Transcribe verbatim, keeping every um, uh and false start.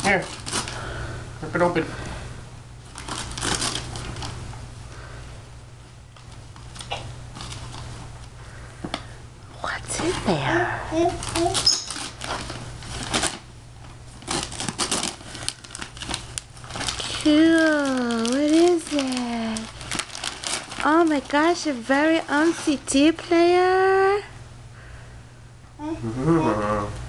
Here. Rip it open. What's in there? Cool. What is it? Oh my gosh, a very own C D player. Mm-hmm.